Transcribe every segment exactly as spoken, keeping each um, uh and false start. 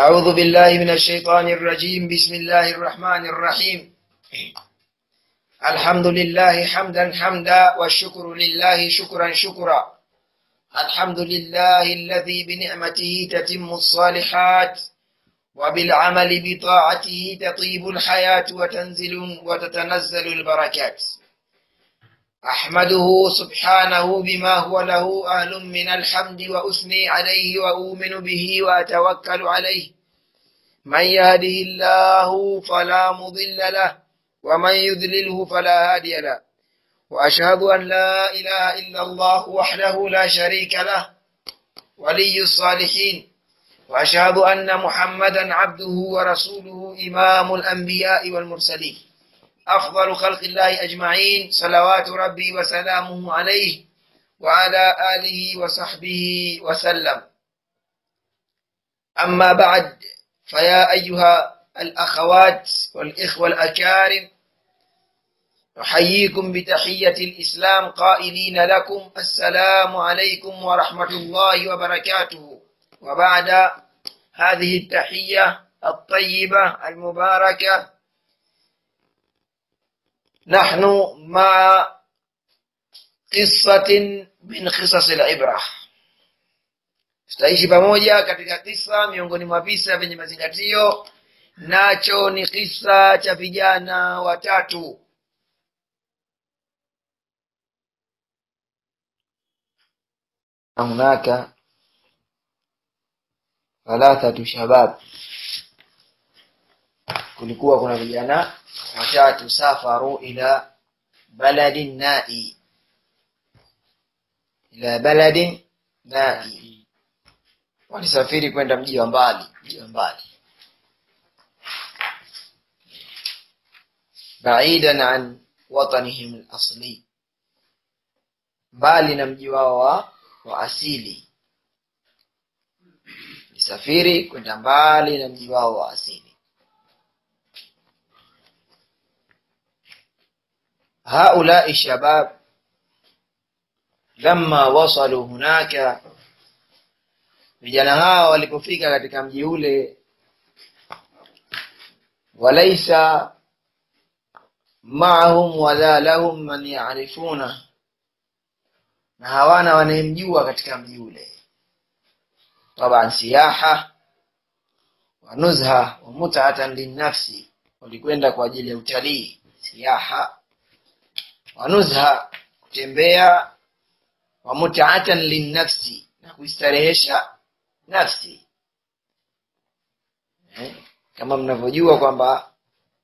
أعوذ بالله من الشيطان الرجيم. بسم الله الرحمن الرحيم. الحمد لله حمدا حمدا والشكر لله شكرا شكرا. الحمد لله الذي بنعمته تتم الصالحات وبالعمل بطاعته تطيب الحياة وتنزل وتتنزل البركات. أحمده سبحانه بما هو له أهل من الحمد وأثني عليه وأؤمن به وأتوكل عليه. من يهده الله فلا مضل له ومن يضلله فلا هادي له. وأشهد أن لا إله إلا الله وحده لا شريك له ولي الصالحين. وأشهد أن محمدا عبده ورسوله إمام الأنبياء والمرسلين أفضل خلق الله أجمعين صلوات ربي وسلامه عليه وعلى آله وصحبه وسلم. أما بعد، فيا أيها الأخوات والإخوة الأكارم، أحييكم بتحية الإسلام قائلين لكم السلام عليكم ورحمة الله وبركاته. وبعد هذه التحية الطيبة المباركة، نحن مع قصة من قصص العبرة. Tutaishi pamoja katika kisa miongoni mwa visa vyenye mazingatio, nacho ni kisa cha vijana watatu. Hunaka thalathatu shabab, kulikuwa kuna vijana watatu. Safaru ila baladin nai, ila baladin nai, walisafiri kwenda mji wa mbali, mji wa mbali, baidan an watanihim al-asli, mbali na mji wao wa, wa asili. Walisafiri kwenda mbali na mji wao wa asili. هؤلاء الشباب لما وصلوا هناك، vijana hao walipofika katika mji ule, walaysa ma'ahum wala lahum man ya'rifuna, na hawana wanayemjua katika mji ule. Taban siyaha wa nuzha wa mut'atan linnafsi, walikwenda kwa ajili ya utalii. Siyaha wa nuzha, kutembea, wa mut'atan linnafsi, na kuistarehesha nafsi. Eh, kama mnavyojua kwamba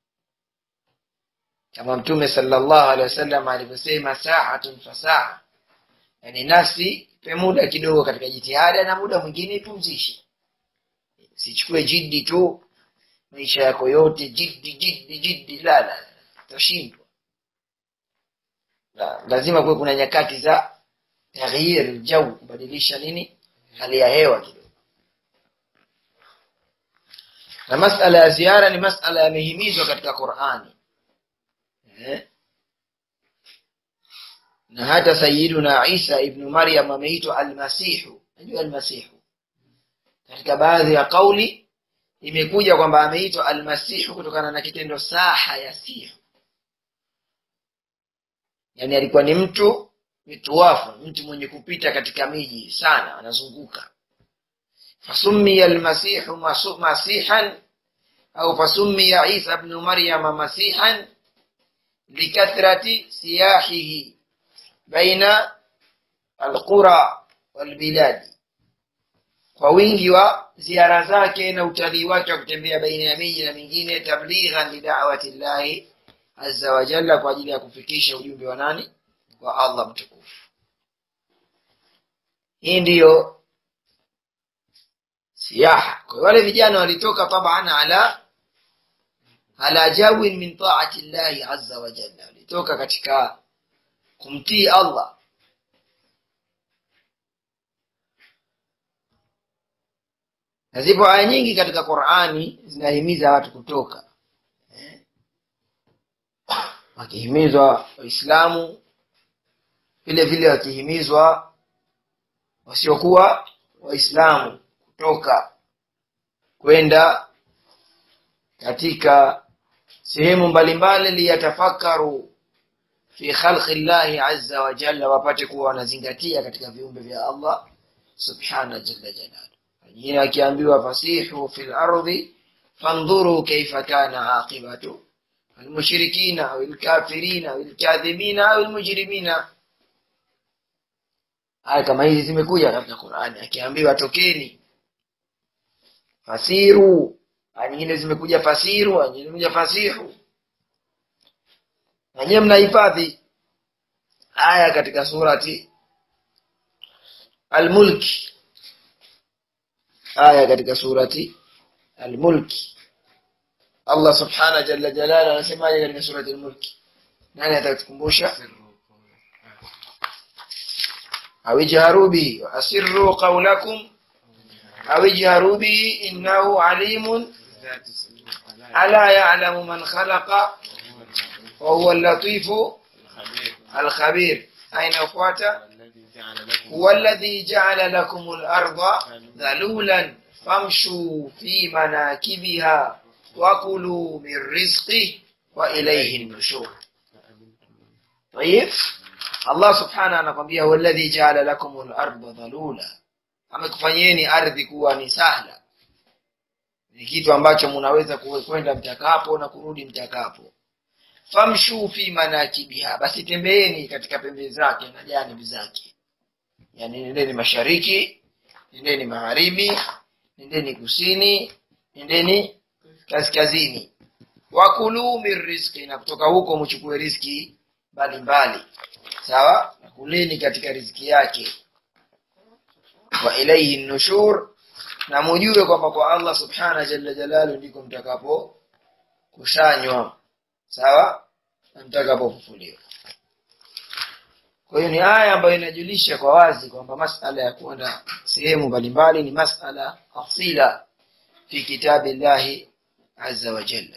kama Mtume sallallahu alaihi wasallam alivyosema sa'atun fasa'a, yani nafsi pe muda kidogo katika jitihada na muda mwingine ipumzishe. Sichukue jiddi tu maisha yako yote, jiddi jiddi jiddi, la la, utashindwa. La, lazima kuwe kuna nyakati za taghyir al-jaw, kubadilisha nini, hali ya hewa kidogo. Na masala ya ziara ni masala yamehimizwa katika Qur'ani. Eh? Na hata Sayyiduna Isa ibn Maryam ameitwa al-Masihu. Unajua al-Masihu, katika baadhi ya kauli imekuja kwamba ameitwa al-Masihu kutokana na kitendo saha ya sihu, yani alikuwa ni mtu mituwafu, mtu mwenye kupita katika miji sana, anazunguka. Fasummiya al-Masihu masihan, au fasummiya Isa ibn Maryam masihan likathrati siyahihi baina alqura walbiladi, kwa wingi wa ziara zake na utalii wake wa kutembea baina ya miji na mingine. Tablighan li da'wati llahi azza wa jalla, kwa ajili ya kufikisha ujumbe wa nani? Wa Allah mtukufu. Hii ndiyo siyaha. Kwa wale vijana walitoka tabana ala ala jawin min ta'ati llahi azza wa jalla, walitoka katika kumtii Allah. Na zipo aya nyingi katika Qur'ani zinahimiza watu kutoka, eh? wakihimizwa Waislamu, vile vile wakihimizwa wasiokuwa Waislamu kutoka. kwenda katika sehemu mbalimbali liyatafakaru fi khalqi llahi azza wa jalla, wapate kuwa wanazingatia katika viumbe vya Allah subhanahu jalla jalaluhu. Yeye akiambiwa fasihu fil ardi fandhuru kayfa kana aqibatu almushrikina wal kafirina wal kadhibina wal mujrimina. Aya kama hizi zimekuja katika Qur'ani. Akiambiwa tokeni fasiru, aya nyingine zimekuja fasiru, aya nyingine zimekuja fasihu. Na nyinyi mnahifadhi aya katika surati Al-Mulk, aya katika surati Al-Mulk Allah subhanahu jalla jalaluhu anasemaje katika surati Al-Mulk? Nani atakukumbusha? Awijharu bi wa asirru qawlakum awijharu bi innahu alimun ala ya'lamu man khalaqa wa huwa al-latifu al-khabir. Aina ufuata huwa alladhi ja'ala lakum al-ardha dhalulan famshu fi manakibiha wa kulu min rizqihi wa ilayhi an-nushur. Tayeb, Allah subhanahu anakuambia huwa alladhi ja'ala lakum al-ardha dhalula, amekufanyeni ardhi kuwa ni sahla, ni kitu ambacho mnaweza kwenda mtakapo na kurudi mtakapo. Famshu fi manakibiha, basi tembeeni katika pembe zake na janibi zake. Yani nendeni mashariki, nendeni magharibi, nendeni kusini, nendeni kaskazini. Wakulu min rizqi, na kutoka huko mchukue riziki mbalimbali. Sawa? Na kuleni katika riziki yake. Wa ilayhi an-nushur, na mujue kwamba kwa Allah subhanahu jalla jalaluhu ndiko mtakapo kusanywa. Sawa? Na mtakapofufuliwa. Kwa hiyo ni aya ambayo inajulisha kwa wazi kwamba masala ya kwenda sehemu mbalimbali ni masala asila fi kitabillahi azza wa jalla.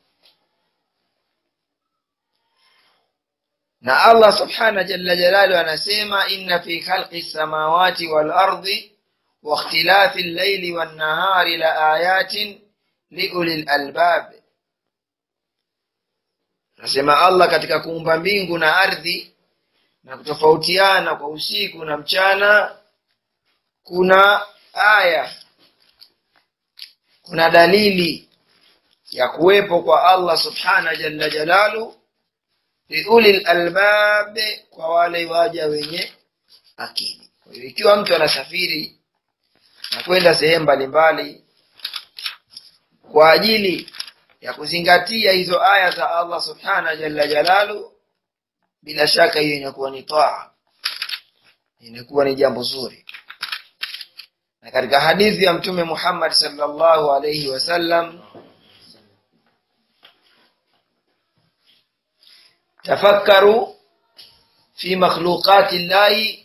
Na Allah subhanahu jalla jalaluhu anasema inna fi khalqi samawati wal ardi wa ikhtilafi al-layli wan nahari la ayatin liulil albab. Nasema Allah katika kuumba mbingu na ardhi na kutofautiana kwa usiku na mchana kuna aya, kuna dalili ya kuwepo kwa Allah subhanahu jalla jalalu liulil albab, kwa wale waja wenye akili. Kwa hiyo ikiwa mtu anasafiri na kwenda sehemu mbalimbali kwa ajili ya kuzingatia hizo aya za Allah subhanahu jalla jalalu, bila shaka hiyo inakuwa ni taa, inakuwa ni jambo zuri. Na katika hadithi ya Mtume Muhammad sallallahu alayhi wasallam, tafakkaru fi makhluqati llahi,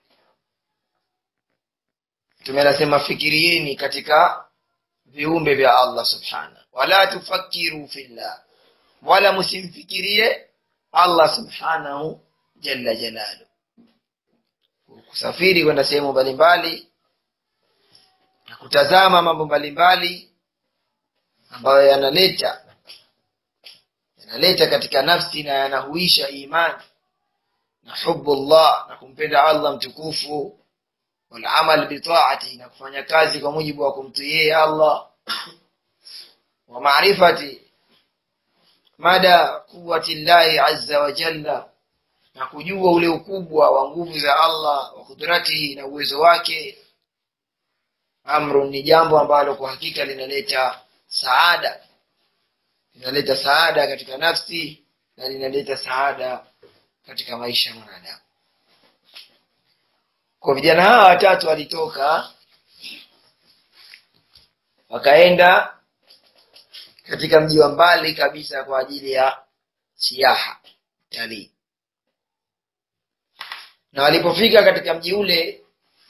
tumenasema fikirieni katika viumbe vya Allah subhanahu, wala tufakkiru fillah, wala msimfikirie Allah subhanahu jalla jalalu. Kusafiri kwenda sehemu mbalimbali na kutazama mambo mbalimbali ambayo yanaleta yanaleta katika nafsi na yanahuisha imani na hubbullah na kumpenda Allah mtukufu, wal amal bi ta'ati, na kufanya kazi kwa mujibu wa kumtii Allah, wa maarifati mada quwwati llahi azza wa jalla, na kujua ule ukubwa wa nguvu za Allah wa kudratihi na uwezo wake. Amru, ni jambo ambalo kwa hakika linaleta saada, linaleta saada katika nafsi na linaleta saada katika maisha ya mwanadamu. Kwa vijana hawa watatu walitoka wakaenda katika mji wa mbali kabisa kwa ajili ya siaha, talii. Na walipofika katika mji ule,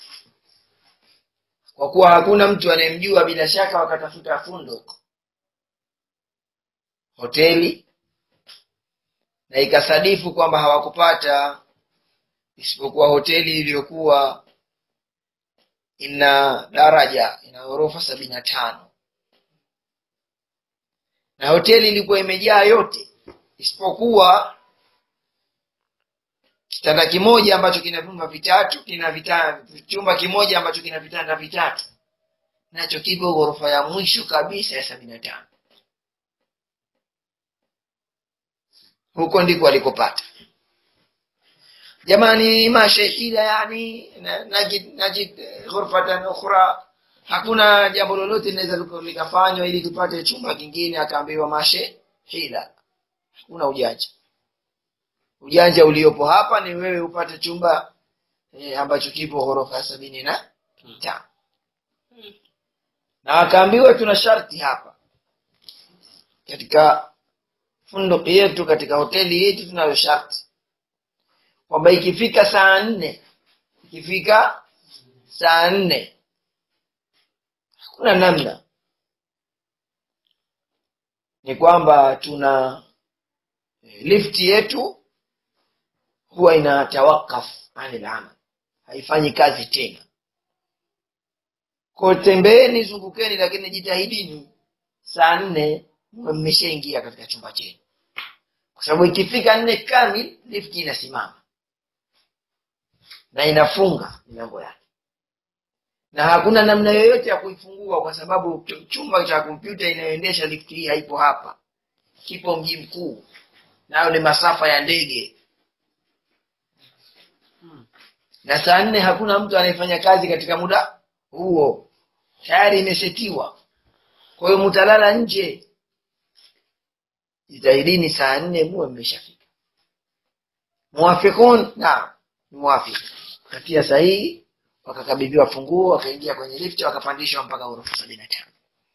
kwa kuwa hakuna mtu anayemjua, bila shaka wakatafuta funduk, hoteli, na ikasadifu kwamba hawakupata isipokuwa hoteli iliyokuwa ina daraja, ina ghorofa sabini na tano. na hoteli ilikuwa imejaa yote isipokuwa kitanda kimoja ambacho kina vyumba vitatu, kina vitanda chumba kimoja ambacho kina vitanda vitatu, nacho kipo ghorofa ya mwisho kabisa ya sabini na tano. Huko ndiko alikopata. Jamani, mashahida yani najid najid ghurfatan ukhra, hakuna jambo lolote linaweza likafanywa ili tupate chumba kingine akaambiwa mashahida. Hakuna ujanja. Ujanja uliopo hapa ni wewe upate chumba e, ambacho kipo ghorofa ya sabini na tano. Na akaambiwa tuna sharti hapa katika funduki yetu, katika hoteli yetu tunayo sharti kwamba ikifika saa nne ikifika saa nne hakuna namna, ni kwamba tuna lifti yetu huwa inatawakaf anil amal, haifanyi kazi tena. Kwa tembeeni, zungukeni, lakini jitahidini saa nne mmeshaingia katika chumba chenu, kwa sababu ikifika nne kamili lifti inasimama na inafunga milango yake, na hakuna namna yoyote ya kuifungua kwa sababu chumba cha kompyuta inayoendesha lifti hii haipo hapa, kipo mji mkuu, nayo ni masafa ya ndege. Hmm. Na saa nne hakuna mtu anayefanya kazi katika muda huo, tayari imesetiwa. Kwa hiyo mtalala nje. Jitahidini saa nne muwe mmeshafika. Muwafikun, na muwafiki. Katia sahihi, wakakabidhiwa funguo, wakaingia kwenye lift, wakapandishwa mpaka ghorofa sabini na tano.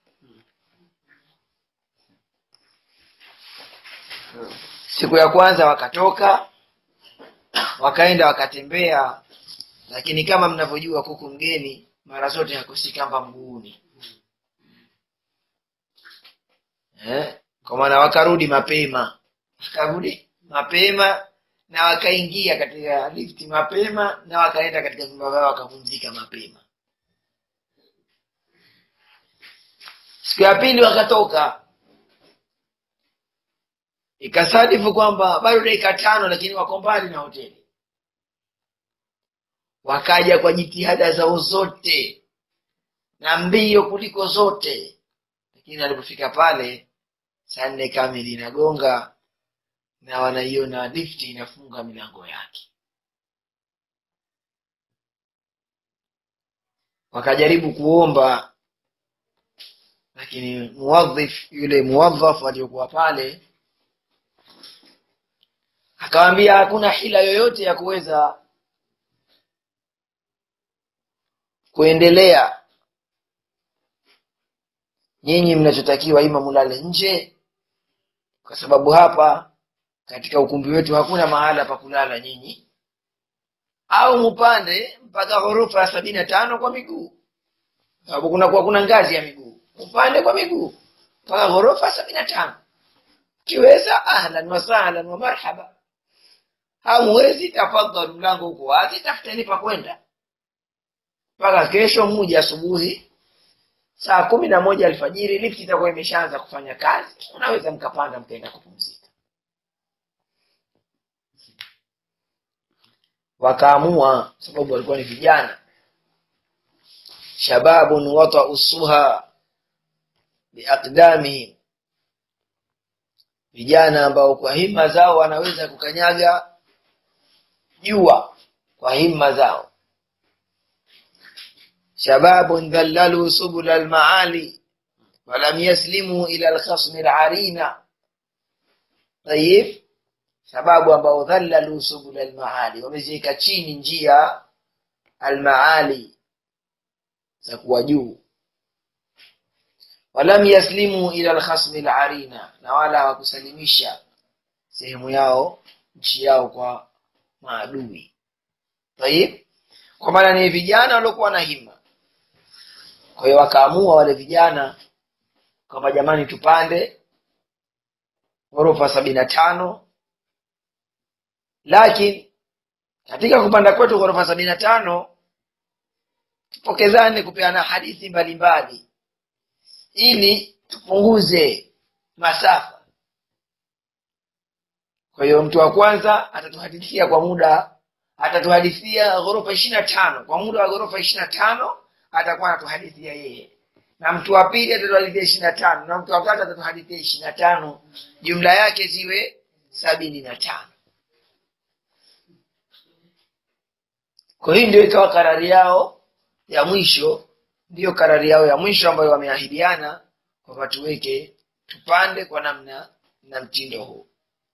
Siku ya kwanza wakatoka, wakaenda wakatembea, lakini kama mnavyojua kuku mgeni mara zote hakosi kamba mguuni. Eh? Kwa maana wakarudi mapema. Wakarudi mapema na wakaingia katika lifti mapema na wakaenda katika vyumba vyao wakapumzika mapema. Siku ya pili wakatoka. Ikasadifu kwamba bado dakika tano lakini wako mbali na hoteli. Wakaja kwa jitihada zao zote na mbio kuliko zote, lakini alipofika pale saa nne kamili inagonga na wanaiona lifti inafunga milango yake. Wakajaribu kuomba, lakini muwadhif yule muwadhaf aliyokuwa pale akawaambia hakuna hila yoyote ya kuweza kuendelea. Nyinyi mnachotakiwa ima mulale nje, kwa sababu hapa katika ukumbi wetu hakuna mahala pa kulala nyinyi, au mupande mpaka ghorofa ya sabini na tano kwa miguu, sababu kuna kwa kuna ngazi ya miguu. Upande kwa miguu mpaka ghorofa sabini na tano. Kiweza ahlan wa sahlan wa marhaba. Hamwezi, tafadhali, mlango uko wazi, tafuteni pa kwenda. Mpaka kesho mmoja asubuhi saa kumi na moja alfajiri lifti itakuwa imeshaanza kufanya kazi, unaweza mkapanda mkaenda kupumzika. Wakaamua, sababu walikuwa ni vijana, shababun wata usuha biaqdamihim, vijana ambao kwa himma zao wanaweza kukanyaga jua kwa himma zao. Shababun dhallalu subul al-maali walam yaslimu ila al-khasm al-arina. Tayib, sababu ambao dhallalu subul al-maali, wamezika chini njia al-maali za kuwa juu. Walam yaslimu ila al-khasm al-arina, na wala hawakusalimisha sehemu yao, nchi yao kwa maadui. Tayib, kwa maana ni vijana waliokuwa na hima. Kwa hiyo wakaamua wale vijana kwamba jamani, tupande ghorofa sabini na tano. Lakini katika kupanda kwetu ghorofa sabini na tano tupokezane kupeana hadithi mbalimbali ili tupunguze masafa. Kwa hiyo mtu wa kwanza atatuhadithia kwa muda, atatuhadithia ghorofa ishirini na tano, kwa muda wa ghorofa ishirini na tano atakuwa anatuhadithia yeye. Na mtu wa pili atatuhadithia ishirini na tano, na mtu wa tatu atatuhadithia ishirini na tano, jumla yake ziwe sabini na tano. Kwa hiyo ndio ikawa karari yao ya mwisho, ndio karari yao ya mwisho ambayo wameahidiana kwamba tuweke tupande kwa namna na mtindo huu.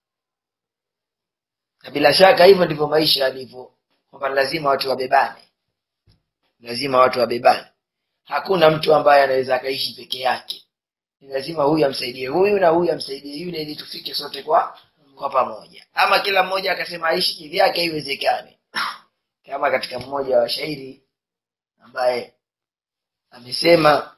Na bila shaka hivyo ndivyo maisha yalivyo, kwamba lazima watu wabebane. Lazima watu wabebane. Hakuna mtu ambaye anaweza akaishi peke yake. Ni lazima huyu amsaidie huyu na huyu amsaidie yule ili tufike sote kwa kwa pamoja. Ama kila mmoja akasema aishi kivyake haiwezekani. Kama katika mmoja wa shairi ambaye amesema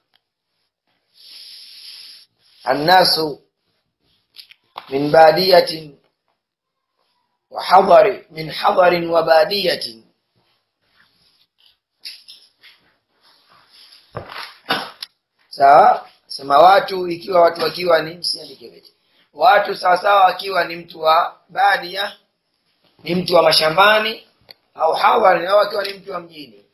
annasu min badiyatin wa hadari min hadarin wa badiyatin sawa. Sema watu ikiwa watu wakiwa ni msiandike vete. Watu sawa sawa wakiwa ni mtu wa badia, ni mtu wa mashambani, au hadari au akiwa ni mtu wa mjini.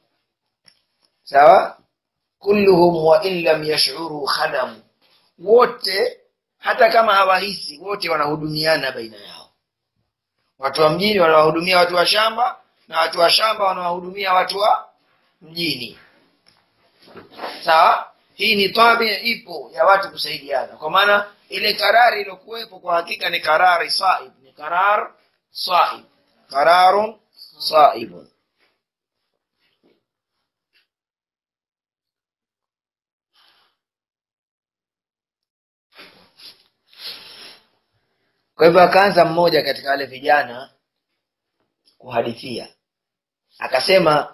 Sawa? Kulluhum wa in lam yash'uru khadam. Wote hata kama hawahisi, wote wanahudumiana baina yao. Watu wa mjini wanawahudumia watu wa shamba, na watu wa shamba wanawahudumia watu wa mjini. Sawa? Hii ni tabia ipo ya watu kusaidiana. Kwa maana ile karari iliyokuwepo kwa hakika ni karari saib, ni karar saib, kararun saibun. Kwa hivyo akaanza mmoja katika wale vijana kuhadithia. Akasema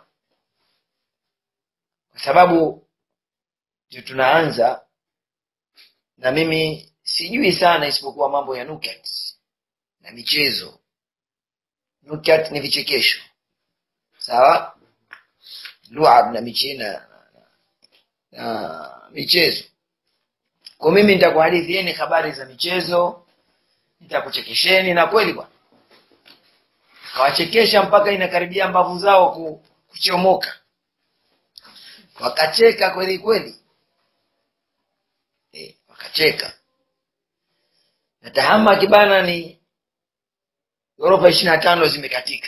kwa sababu ndio tunaanza na mimi sijui sana isipokuwa mambo ya nukat na michezo. Nukat ni vichekesho. Sawa? Luab na michina na michezo. Kwa mimi nitakuhadithieni habari za michezo, nitakuchekesheni, na kweli bwana kawachekesha mpaka inakaribia mbavu zao kuchomoka. Wakacheka kweli kweli. Eh, wakacheka. Na tahama kibana ni ghorofa ishirini na tano zimekatika.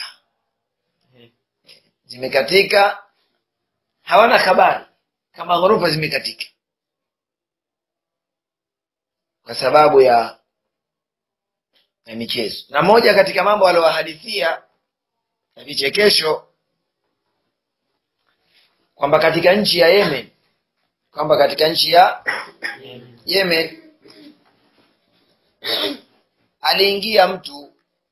Zimekatika. Hawana habari kama ghorofa zimekatika. Kwa sababu ya na michezo. Na moja katika mambo aliyowahadithia na vichekesho kwamba katika nchi ya Yemen, kwamba katika nchi ya Yemen aliingia mtu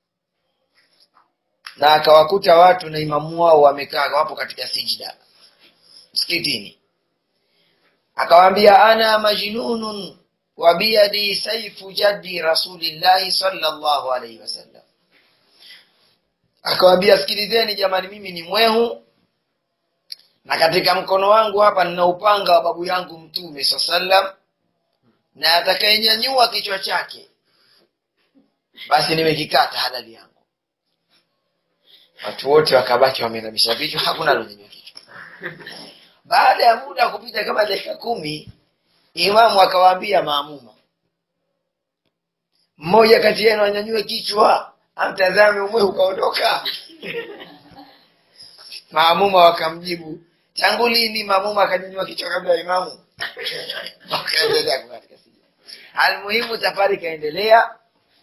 na akawakuta watu na imamu wao wamekaa wapo katika sijda msikitini. Akawaambia ana majnunun wa biyadi sayfu jaddi rasulillahi sallallahu alayhi wasallam. Akawaambia sikilizeni jamani, mimi ni mwehu na katika mkono wangu hapa nina upanga wa babu yangu mtume sallam, na atakayenyanyua kichwa chake basi nimekikata halali yangu. Watu wote wakabaki wamenamisha vichwa, hakuna aliyonyanyua kichwa. Baada ya muda kupita kama dakika kumi, imamu akawaambia maamuma, mmoja kati yenu anyanyue kichwa amtazame umwe ukaondoka. Maamuma wakamjibu, tangu lini maamuma akanyanyua kichwa kabla ya imamu? Wakaendelea katika sijda. Almuhimu safari kaendelea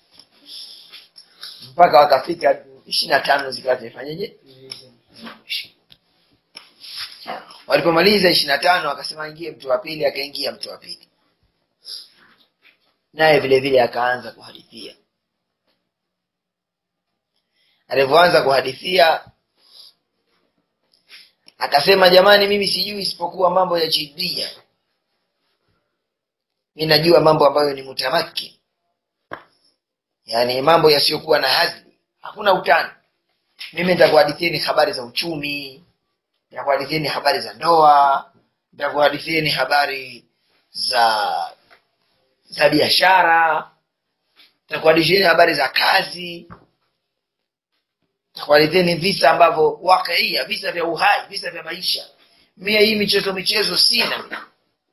mpaka wakafika ishirini na tano zikawa zimefanyaje? Walipomaliza ishirini na tano akasema ingie mtu wa pili, akaingia mtu wa pili. Naye vile vile akaanza kuhadithia. Alipoanza kuhadithia akasema jamani, mimi sijui isipokuwa mambo ya jiddia. Mimi najua mambo ambayo ni mutamaki. Yaani mambo yasiyokuwa na hazli, hakuna utani. Mimi nitakuhadithieni habari za uchumi, nitakuhadithieni habari za ndoa, nitakuhadithieni habari za za biashara, nitakuhadithia habari za kazi, nitakuhadithia visa ambavyo wakia, visa vya uhai, visa vya maisha. Mimi hii michezo michezo sina.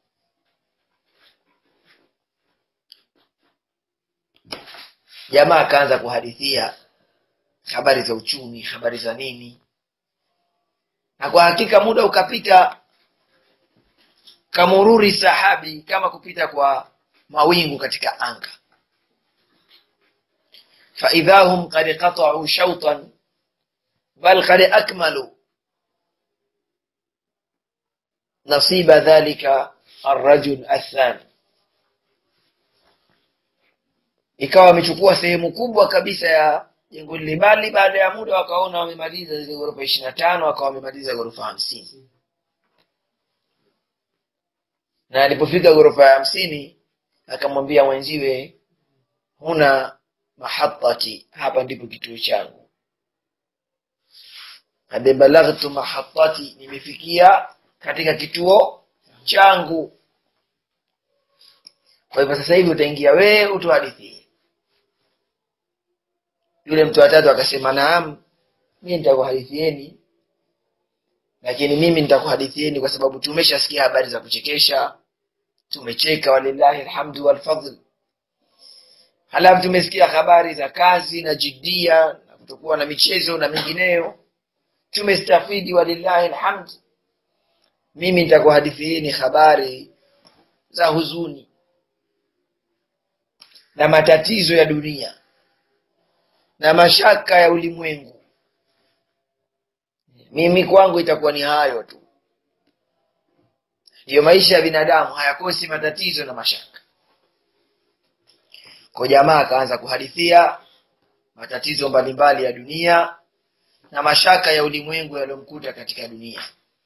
Jamaa akaanza kuhadithia habari za uchumi, habari za nini. Na kwa hakika muda ukapita kamururi sahabi, kama kupita kwa mawingu katika anga. Fa idhahum qad qata'u shawtan bal qad akmalu nasiba dhalika ar-rajul athani. Ikawa wamechukua sehemu kubwa kabisa ya jengo lile, bali baada ya muda wakaona wamemaliza zile ghorofa ishirini na tano, wakawa wamemaliza ghorofa hamsini. Na alipofika ghorofa ya hamsini akamwambia mwenziwe, huna mahattati, hapa ndipo kituo changu. Hadi balaghtu mahattati, nimefikia katika kituo changu. Kwa hivyo sasa hivi utaingia wewe utuhadithie. Yule mtu wa tatu akasema, naam, mimi nitakuhadithieni, lakini mimi nitakuhadithieni kwa sababu tumeshasikia habari za kuchekesha, tumecheka walillahi alhamdu wal fadl. Halafu tumesikia habari za kazi na jiddia na kutokuwa na michezo na mingineyo, tumestafidi walillahi alhamd. Mimi nitakuhadithieni habari za huzuni na matatizo ya dunia na mashaka ya ulimwengu. Mimi kwangu itakuwa ni hayo tu. Ndio maisha ya binadamu, hayakosi matatizo na mashaka. Kwa jamaa akaanza kuhadithia matatizo mbalimbali ya dunia na mashaka ya ulimwengu yaliyomkuta katika dunia.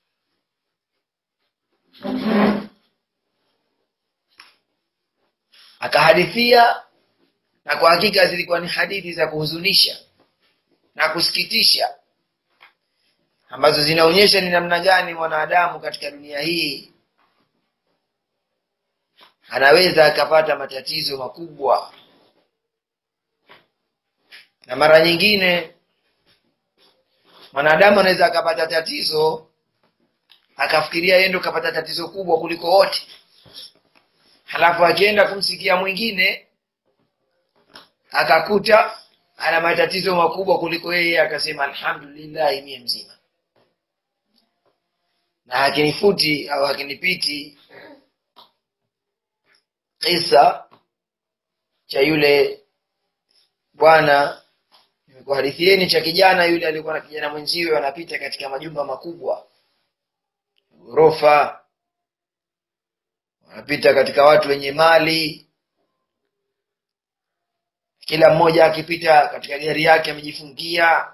Akahadithia, na kwa hakika zilikuwa ni hadithi za kuhuzunisha na kusikitisha, ambazo zinaonyesha ni namna gani mwanadamu katika dunia hii anaweza akapata matatizo makubwa. Na mara nyingine mwanadamu anaweza akapata tatizo akafikiria yeye ndo kapata tatizo kubwa kuliko wote, halafu akienda kumsikia mwingine akakuta ana matatizo makubwa kuliko yeye, akasema alhamdulillah mimi mzima. Na hakinifuti au hakinipiti kisa cha yule bwana nimekuhadithieni, cha kijana yule alikuwa na kijana mwenziwe wanapita katika majumba makubwa, ghorofa, wanapita katika watu wenye mali, kila mmoja akipita katika gari yake amejifungia.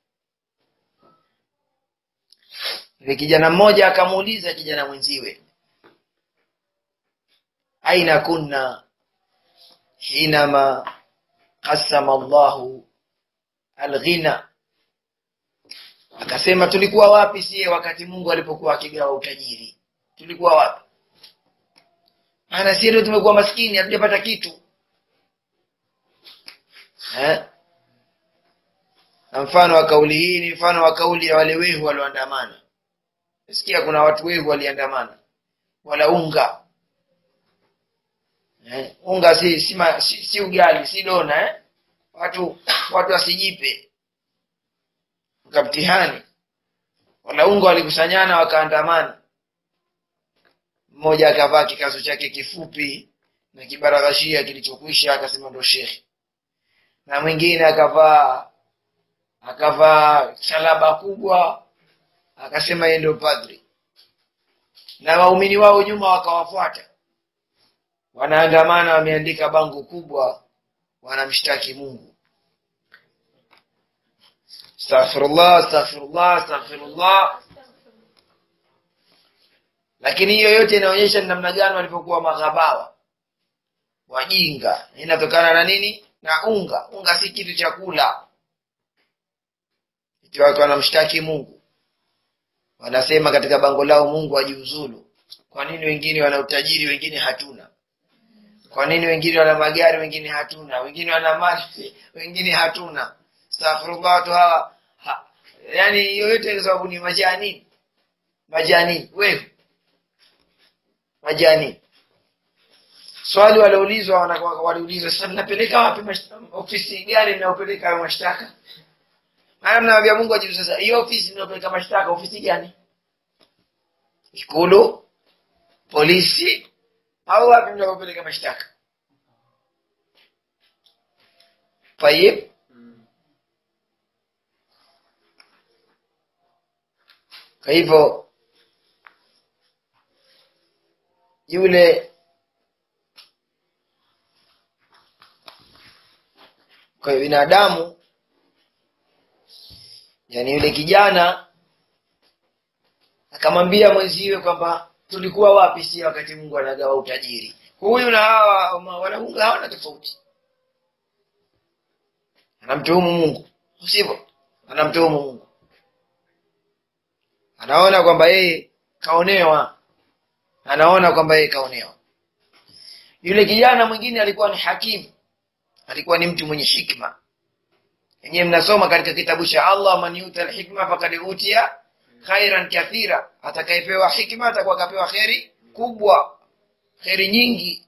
Yule kijana mmoja akamuuliza kijana mwenziwe, aina kunna hinama qasama Allahu alghina. Akasema, tulikuwa wapi sie wakati Mungu alipokuwa akigawa utajiri? Tulikuwa wapi? Ana sisi ndio tumekuwa maskini, hatujapata kitu. Eh? Na mfano wa kauli hii ni mfano wa kauli ya wale wehu walioandamana. Sikia kuna watu wehu waliandamana, wala unga. Eh, unga si si, si si ugali, si dona eh. Watu watu wasijipe mkamtihani. Wala unga walikusanyana wakaandamana. Mmoja akavaa kikazo chake kifupi na kibaraghashia kilichokwisha akasema ndo shekhi. Na mwingine akavaa akavaa salaba kubwa akasema yeye ndio padri. Na waumini wao nyuma wakawafuata. Wanaandamana, wameandika bango kubwa, wanamshtaki Mungu. Astaghfirullah, astaghfirullah, astaghfirullah. Lakini hiyo yote inaonyesha namna gani walipokuwa maghabawa, wajinga. Inatokana na nini? Na unga. Unga si kitu cha kula. Eti watu wanamshtaki Mungu, wanasema katika bango lao Mungu ajiuzulu. Kwa nini wengine wana utajiri wengine hatuna? Kwa nini wengine wana magari wengine hatuna, wengine wana mali wengine hatuna? Astaghfirullah tu hawa ha, yani yote kwa sababu ni majani. Majani wewe. Majani. Swali waliulizwa wanakuwa waliulizwa sasa mnapeleka wapi ofisi gani mnaopeleka mashtaka? Maana mnaambia Mungu ajibu sasa hiyo ofisi mnaopeleka mashtaka ofisi gani? Ikulu, polisi au wapi mnaopeleka mashtaka? Tayeb. Kwa hivyo yule kwa binadamu, yani yule kijana akamwambia mwenziwe kwamba tulikuwa wapi si wakati Mungu anagawa utajiri. Huyu na hawa wanaunga hawana tofauti. Anamtuhumu Mungu, sivyo? Anamtuhumu Mungu. Anaona kwamba yeye kaonewa. Anaona kwamba yeye kaonewa. Yule kijana mwingine alikuwa ni hakimu. Alikuwa ni mtu mwenye hikma. Yenyewe mnasoma katika kitabu cha Allah, man yuta al-hikma faqad utiya khairan kathira. Atakayepewa hikma atakuwa kapewa khairi kubwa, khairi nyingi.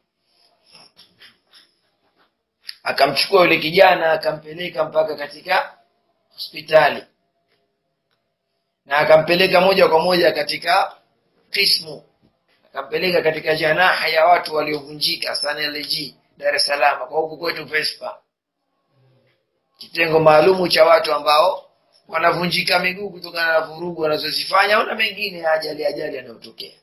Akamchukua yule kijana akampeleka mpaka katika hospitali. Na akampeleka moja kwa moja katika kismu. Akampeleka katika janaha ya watu waliovunjika sana L G Dar es Salaam, kwa huku kwetu Vespa. Kitengo maalumu cha watu ambao wanavunjika miguu kutokana na vurugu wanazozifanya au na mengine ajali ajali yanayotokea.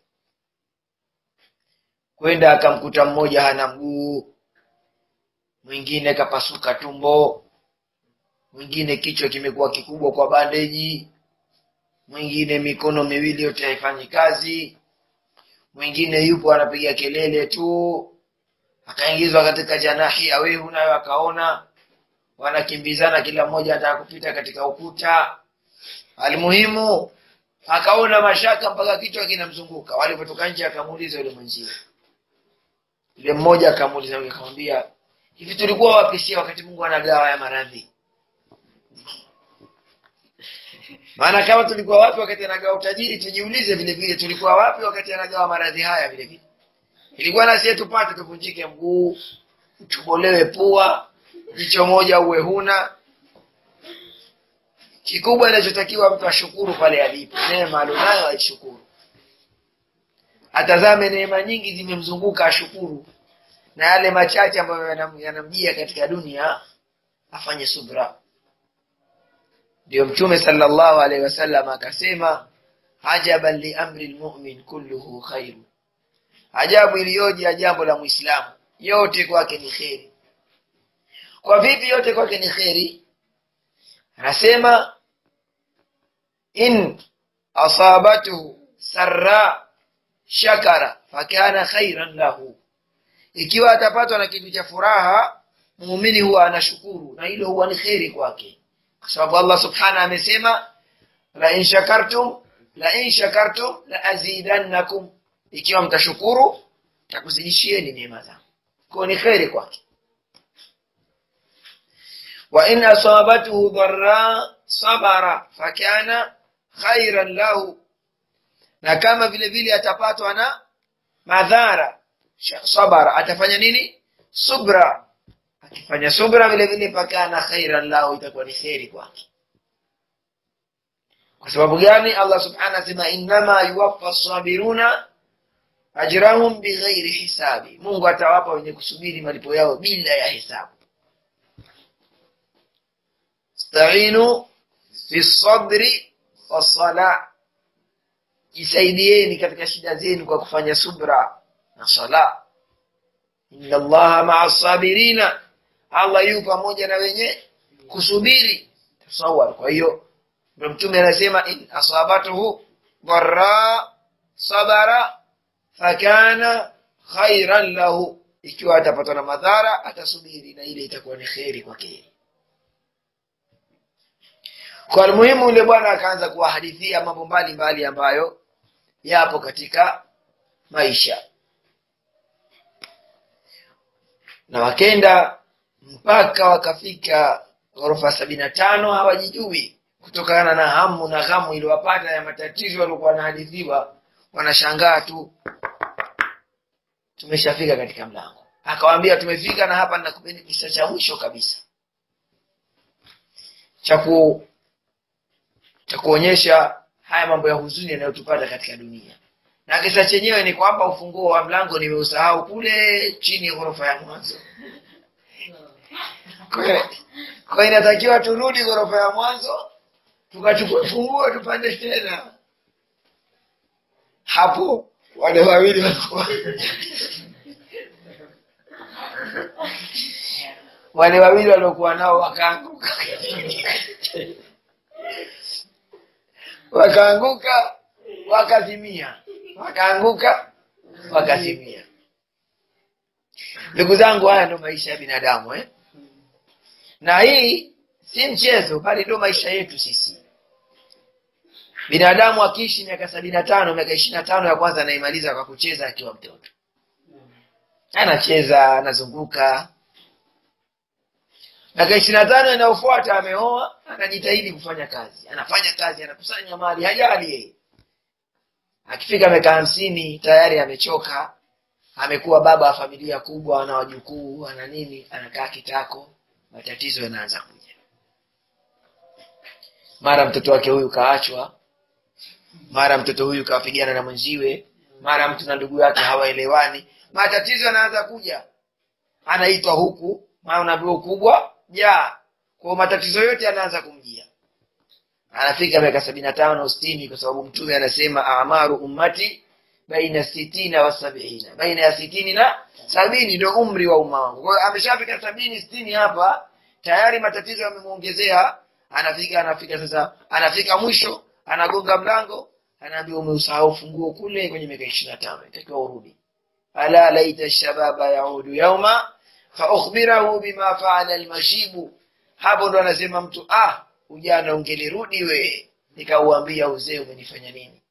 Kwenda akamkuta mmoja hana mguu, mwingine kapasuka tumbo, mwingine kichwa kimekuwa kikubwa kwa bandeji, mwingine mikono miwili yote haifanyi kazi, mwingine yupo anapiga kelele tu. Akaingizwa katika janahi ya wewe nayo akaona wanakimbizana, kila mmoja anataka kupita katika ukuta. Alimuhimu akaona mashaka mpaka kichwa kinamzunguka. Walipotoka nje akamuuliza yule mwenziwe. Yule mmoja akamuuliza, akamwambia, hivi tulikuwa wapi si wakati Mungu anagawa ya maradhi? Maana kama tulikuwa wapi wakati anagawa utajiri, tujiulize vile vile tulikuwa wapi wakati anagawa maradhi haya vile vile. Ilikuwa na sisi tupate tuvunjike mguu, tubolewe pua, jicho moja uwe huna. Kikubwa inachotakiwa mtu ashukuru pale alipo. Neema alionayo aishukuru. Atazame neema nyingi zimemzunguka ashukuru. Na yale machache ambayo yanamjia katika dunia afanye subra. Ndio Mtume sallallahu alaihi wasallam akasema, ajaban li amri almu'min kulluhu khair. Ajabu iliyoje ya jambo la Muislamu, yote kwake ni khairi. Kwa vipi yote kwake ni khairi? Anasema, in asabatuhu sarra shakara fakana khairan lahu. Ikiwa atapatwa na kitu cha furaha, muumini huwa anashukuru na hilo huwa ni khairi kwake. Kwa sababu Allah subhanahu amesema, la in shakartum la in shakartum la azidannakum. Ikiwa mtashukuru takuzidishieni neema zangu. Kwa ni khairi kwake. Wa in asabatuhu dharra sabara fakana khairan lahu. Na kama vile vile atapatwa na madhara, sabara, atafanya nini? Subra. Akifanya subra vile vile fakana khairan lahu, itakuwa ni khairi kwake. Kwa sababu gani? Allah subhanahu asema, inma yuwaffa as-sabiruna ajrahum bighairi hisabi. Mungu atawapa wenye kusubiri malipo yao bila ya hisabu. Sta'inu bis-sabri was-salah. Isaidieni katika shida zenu kwa kufanya subra na sala. Inna Allaha ma'as sabirina. Allah yupo pamoja na wenye kusubiri. Tasawwar. Kwa hiyo Mtume anasema, in asabatuhu dharra sabara fakana khairan lahu. Ikiwa atapatwa na madhara atasubiri na ile itakuwa ni khairi kwake. Kwa muhimu yule bwana akaanza kuwahadithia mambo mbalimbali ambayo yapo katika maisha. na wakenda mpaka wakafika ghorofa sabini na tano hawajijui kutokana na hamu na ghamu iliyowapata ya matatizo walikuwa wanahadithiwa. Wanashangaa tu, tumeshafika katika mlango. Akawaambia tumefika, na hapa ninakupeni kisa cha mwisho kabisa cha ku cha kuonyesha haya mambo ya huzuni yanayotupata katika dunia. Na kisa chenyewe ni kwamba ufunguo wa mlango nimeusahau kule chini ghorofa ya mwanzo. Kwa inatakiwa turudi ghorofa ya mwanzo tukachukua funguo tupande tena. Hapo wale wawili walikuwa wale wawili waliokuwa nao wakaanguka wakaanguka wakazimia wakaanguka wakazimia. Ndugu zangu, haya ndio maisha ya binadamu eh na hii si mchezo, bali ndio maisha yetu sisi. Binadamu akiishi miaka sabini na tano, miaka ishirini na tano ya kwanza anaimaliza kwa kucheza akiwa mtoto. Anacheza, anazunguka. Miaka ishirini na tano inayofuata ameoa, anajitahidi kufanya kazi. Anafanya kazi, anakusanya mali, hajali yeye. Akifika miaka hamsini tayari amechoka, amekuwa baba wa familia kubwa, ana wajukuu, ana nini, anakaa kitako, matatizo yanaanza kuja. Mara mtoto wake huyu kaachwa, mara mtoto huyu kawapigana na mwenziwe, mara mtu na ndugu yake hawaelewani, matatizo yanaanza kuja. Anaitwa huku, maana unaambiwa kubwa, ja, kwa matatizo yote yanaanza kumjia. Anafika miaka sabini na tano sitini, kwa sababu Mtume anasema a'maru ummati baina sitina wa sabini, baina ya sitini na sabini ndio umri wa umma wangu. Kwa hiyo ameshafika sabini sitini hapa, tayari matatizo yamemuongezea. Anafika anafika sasa anafika mwisho, anagonga mlango, anaambiwa umeusahau funguo kule kwenye miaka ishirini na tano, itakiwa urudi. Ala laita shababa yaudu yauma fa ukhbirahu bima fa'ala almashibu. Hapo ndo anasema mtu, ah, ujana ungelirudi we, nikauambia uzee umenifanya nini.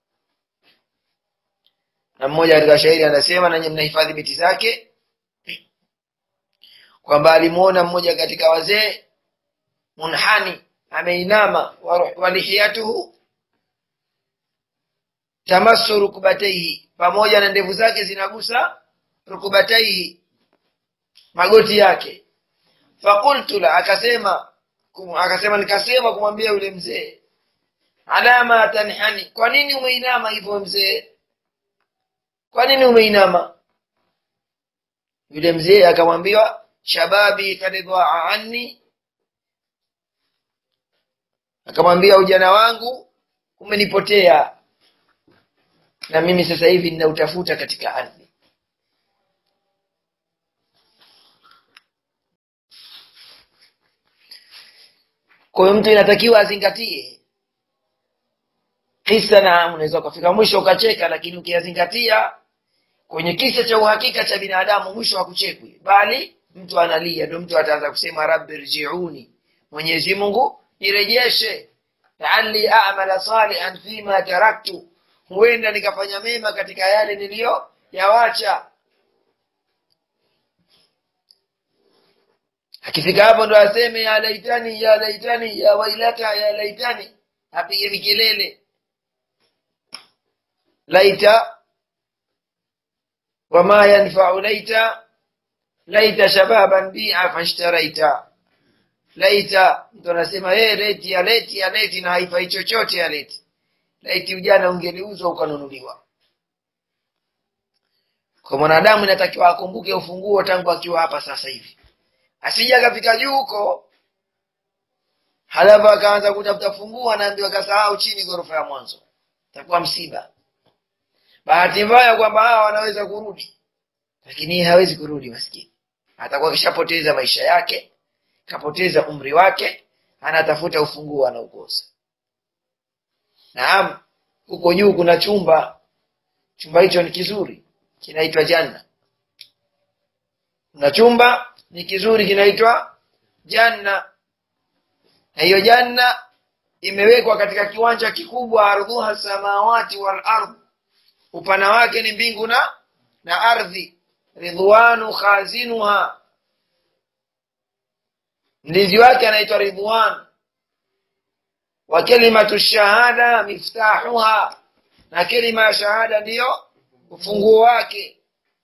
Na mmoja katika shairi anasema, na nyinyi mnahifadhi biti zake, kwamba alimuona mmoja katika wazee munhani, ameinama, walihiyatuhu tamassu rukubataihi, pamoja na ndevu zake zinagusa rukubataihi, magoti yake. Fakultu la, akasema akasema nikasema kumwambia yule mzee, alama tanhani, kwa nini umeinama hivyo mzee, kwa nini umeinama? Yule mzee akamwambia, shababi kad dhaa anni, akamwambia ujana wangu umenipotea, na mimi sasa hivi ninautafuta katika ardhi. Kwa hiyo mtu inatakiwa azingatie kisa, na unaweza kufika mwisho ukacheka, lakini ukiyazingatia kwenye kisa cha uhakika cha binadamu, mwisho hakuchekwi, bali mtu analia. Ndio mtu ataanza kusema rabbi rji'uni, Mwenyezi Mungu nirejeshe, la'alli a'mala salihan fima taraktu, huenda nikafanya mema katika yale niliyo yawacha. Akifika hapo ndo aseme ya laitani ya laitani ya wailata ya laitani, apige mikelele, laita wama yanfa'u laita laita shababan bi'a fashtaraita. Laita ndo anasema yeye, leti ya leti ya leti, na haifai chochote ya leti. Laiti ujana ungeliuzwa ukanunuliwa. Kwa mwanadamu inatakiwa akumbuke ufunguo tangu akiwa hapa sasa hivi, asije akafika juu huko halafu akaanza kutafuta funguo, anaambiwa kasahau chini ghorofa ya mwanzo. Itakuwa msiba. Bahati mbaya kwamba hawa wanaweza kurudi, lakini hawezi kurudi maskini. Atakuwa kishapoteza maisha yake, kapoteza umri wake, anatafuta ufunguo anaukosa. Naam, huko juu kuna chumba. Chumba hicho ni kizuri, kinaitwa janna. Kuna chumba ni kizuri kinaitwa janna. Na hiyo janna imewekwa katika kiwanja kikubwa, ardhuha samawati wal ardh, upana wake ni mbingu na na ardhi. Ridwanu khazinuha, mlinzi wake anaitwa Ridwan. Wa kalimatu shahada miftahuha, na kalima ya shahada ndiyo ufunguo wake.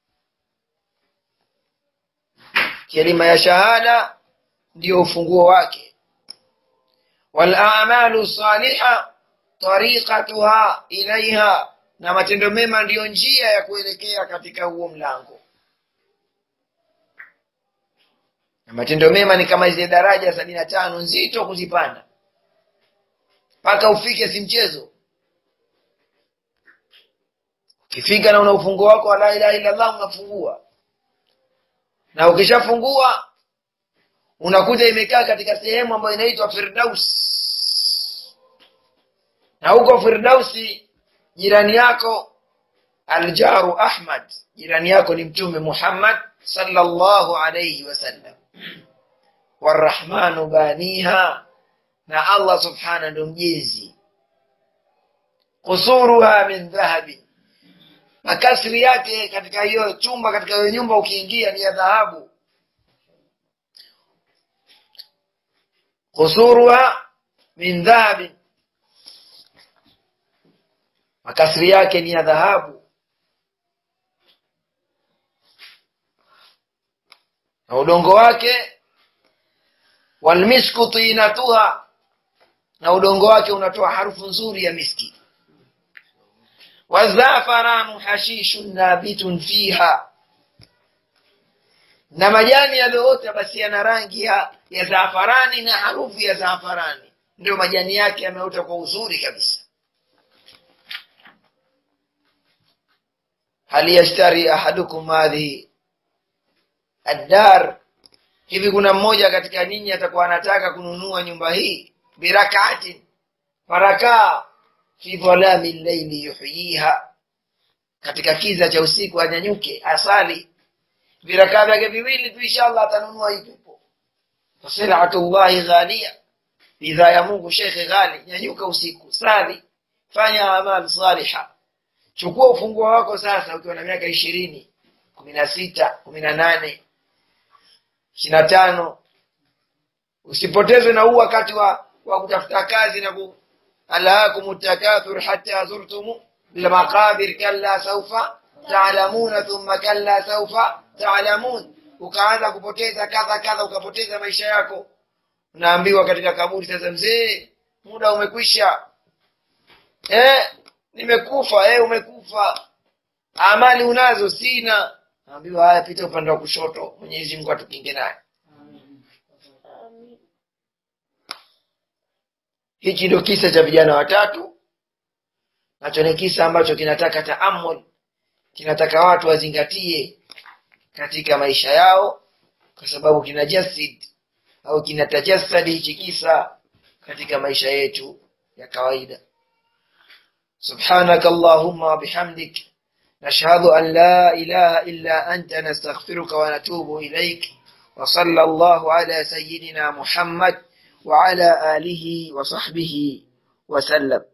Kalima ya shahada ndiyo ufunguo wake. Wal a'malu salihah tariqatuha ilaiha, na matendo mema ndiyo njia ya kuelekea katika huo mlango. Na matendo mema ni kama zile daraja sabini na tano nzito kuzipanda mpaka ufike, si mchezo. Ukifika na una ufunguo wako wa la ilaha illa Allah unafungua, na ukishafungua unakuja imekaa katika sehemu ambayo inaitwa Firdaus. Na huko Firdausi jirani yako Aljaru Ahmad, jirani yako ni Mtume Muhammad sallallahu alayhi wasallam. Warrahmanu baniha, na Allah subhanahu ndo mjezi. Qusuruha min dhahabi, makasri yake katika hiyo chumba, katika hiyo nyumba ukiingia ni ya dhahabu. Qusuruha min dhahabi, makasri yake ni ya dhahabu. Na udongo wake walmisku tinatuha, na udongo wake unatoa harufu nzuri ya miski. Wazafaranu hashishun nabitun fiha, na majani yaliyoota basi yana rangi ya, ya zafarani na harufu ya zafarani, ndio majani yake yameota kwa uzuri kabisa. Hal yashtari ahadukum hadhi ad-dar, hivi kuna mmoja katika ninyi atakuwa anataka kununua nyumba hii? Birakati faraka fi dhalami al-layli yuhyiha, katika kiza cha usiku anyanyuke asali birakaa vyake viwili tu, inshallah atanunua hii pepo. Fasilatullahi ghaliya, bidhaa ya Mungu Sheikh ghali. Nyanyuka usiku, sali, fanya amal salihah. Chukua ufunguo wako sasa ukiwa na miaka ishirini, kumi na sita, kumi na nane, ishirini na tano. Usipotezwe na huu wakati wa, wa kutafuta kazi na ku alhaakumut takathur hatta zurtum bil maqabir kalla sawfa ta'lamuna thumma kalla sawfa ta'lamun. Ukaanza kupoteza kadha kadha, ukapoteza maisha yako. Unaambiwa katika kaburi sasa, mzee muda umekwisha. Eh, nimekufa. Eh, umekufa. Amali unazo? Sina. Naambiwa haya, pita upande wa kushoto, Mwenyezi Mungu atukinge naye. Hiki ndio kisa cha vijana watatu. Nacho ni kisa ambacho kinataka taamul, kinataka watu wazingatie katika maisha yao, kwa sababu kinajasid au kinatajassadi hichi kisa katika maisha yetu ya kawaida. Subhanaka Allahumma wa bihamdik, nashhadu an la ilaha illa anta, nastaghfiruka wa natubu ilaik. Wa sallallahu ala sayyidina Muhammad wa ala alihi wa sahbihi wa sallam.